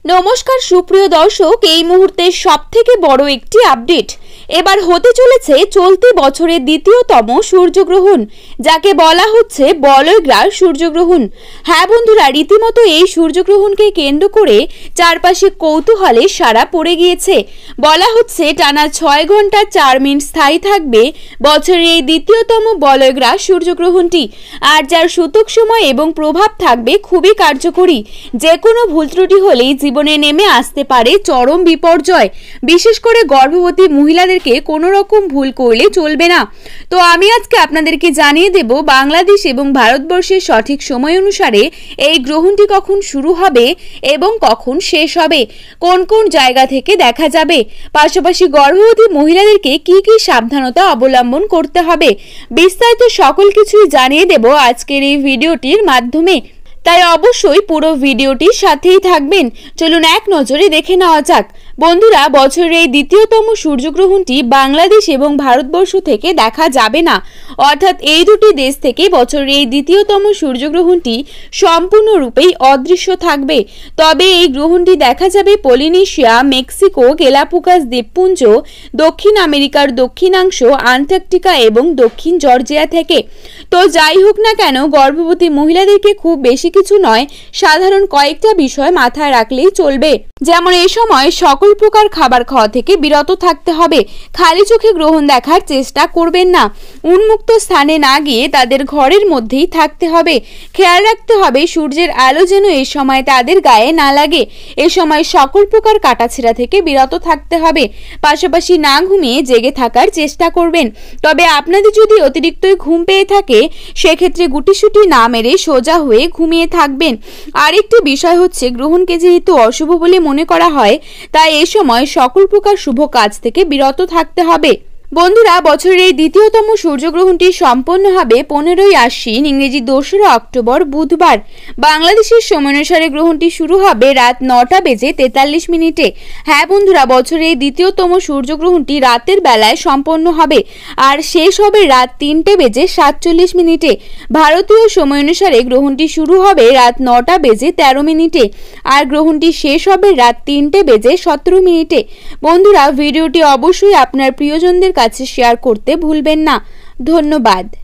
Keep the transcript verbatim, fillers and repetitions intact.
নমস্কার সুপ্রিয় দর্শক, এই মুহূর্তে সবথেকে বড় একটি আপডেট। এবার হতে চলেছে চলতি বছরের দ্বিতীয়তম সূর্যগ্রহণ, যাকে বলা হচ্ছে বলয়গ্রাস সূর্যগ্রহণ। হ্যাঁ বন্ধুরা, রীতিমতো এই সূর্যগ্রহণকে কেন্দ্র করে চারপাশে কৌতূহলে সাড়া পড়ে গিয়েছে। বলা হচ্ছে টানা ছয় ঘন্টা চার মিনিট স্থায়ী থাকবে বছরের এই দ্বিতীয়তম বলয়গ্রাস সূর্যগ্রহণটি, আর যার সূতক সময় এবং প্রভাব থাকবে খুবই কার্যকরী। যে কোনো ভুল ত্রুটি হলেই জীবনে নেমে আসতে পারে চরম বিপর্যয়। বিশেষ করে গর্ভবতী মহিলাদেরকে কোনো রকম ভুল করলে চলবে না। তো আমি আজকে আপনাদেরকে জানিয়ে দেব বাংলাদেশ এবং ভারতবর্ষের সঠিক সময় অনুসারে এই গ্রহণটি কখন শুরু হবে এবং কখন শেষ হবে, কোন কোন জায়গা থেকে দেখা যাবে, পাশাপাশি গর্ভবতী মহিলাদেরকে কি কি সাবধানতা অবলম্বন করতে হবে। বিস্তারিত সকল কিছুই জানিয়ে দেব আজকের এই ভিডিওটির মাধ্যমে, তাই অবশ্যই পুরো ভিডিওটির সাথেই থাকবেন। চলুন এক নজরে দেখে নেওয়া যাক। বন্ধুরা, বছরের এই দ্বিতীয়তম সূর্যগ্রহণটি বাংলাদেশ এবং ভারতবর্ষ থেকে দেখা যাবে না, অর্থাৎ এই দুটি দেশ থেকে বছরের এই দ্বিতীয়তম সূর্যগ্রহণটি সম্পূর্ণরূপেই অদৃশ্য থাকবে। তবে এই গ্রহণটি দেখা যাবে পলিনেশিয়া, মেক্সিকো, গেলাপুগাস দ্বীপপুঞ্জ, দক্ষিণ আমেরিকার দক্ষিণাংশ, আন্টার্কটিকা এবং দক্ষিণ জর্জিয়া থেকে। তো যাই হোক না কেন, গর্ভবতী মহিলাদেরকে খুব বেশি কিছু নয়, সাধারণ কয়েকটা বিষয় মাথায় রাখলেই চলবে। যেমন এই সময় সকল প্রকার খাবার খাওয়া থেকে বিরত থাকতে হবে, খালি চোখে গ্রহণ দেখার চেষ্টা করবেন না, উন্মুক্ত স্থানে না গিয়ে তাদের ঘরের মধ্যেই থাকতে হবে। খেয়াল রাখতে হবে সূর্যের আলো যেন এই সময় তাদের গায়ে না লাগে। এ সময় সকল প্রকার কাটাছেঁড়া থেকে বিরত থাকতে হবে, পাশাপাশি না ঘুমিয়ে জেগে থাকার চেষ্টা করবেন। তবে আপনাদের যদি অতিরিক্ত ঘুম পেয়ে থাকে, সেক্ষেত্রে গুটিসুটি না মেরে সোজা হয়ে ঘুমিয়ে থাকবেন। আরেকটি বিষয় হচ্ছে, গ্রহণকে যেহেতু অশুভ বলে মনে করা হয়, তাই এ সময় সকল প্রকার শুভ কাজ থেকে বিরত থাকতে হবে। বন্ধুরা, বছরের এই দ্বিতীয়তম সূর্যগ্রহণটি সম্পন্ন হবে পনেরোই আশ্বিন, ইংরেজি দোসরা অক্টোবর বুধবার। বাংলাদেশের সময় অনুসারে গ্রহণটি শুরু হবে রাত নটা বেজে তেতাল্লিশ মিনিটে। হ্যাঁ বন্ধুরা, বছরের এই দ্বিতীয়তম সূর্যগ্রহণটি রাতের বেলায় সম্পন্ন হবে আর শেষ হবে রাত তিনটে বেজে সাতচল্লিশ মিনিটে। ভারতীয় সময় অনুসারে গ্রহণটি শুরু হবে রাত নটা বেজে তেরো মিনিটে আর গ্রহণটি শেষ হবে রাত তিনটে বেজে সতেরো মিনিটে। বন্ধুরা, ভিডিওটি অবশ্যই আপনার প্রিয়জনদের কাছে শেয়ার করতে ভুলবেন না। ধন্যবাদ।